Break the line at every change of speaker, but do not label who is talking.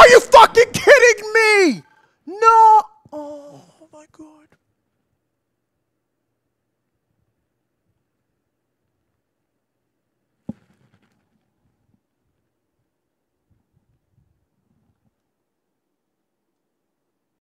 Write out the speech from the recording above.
Are you fucking kidding me? No. Oh my god.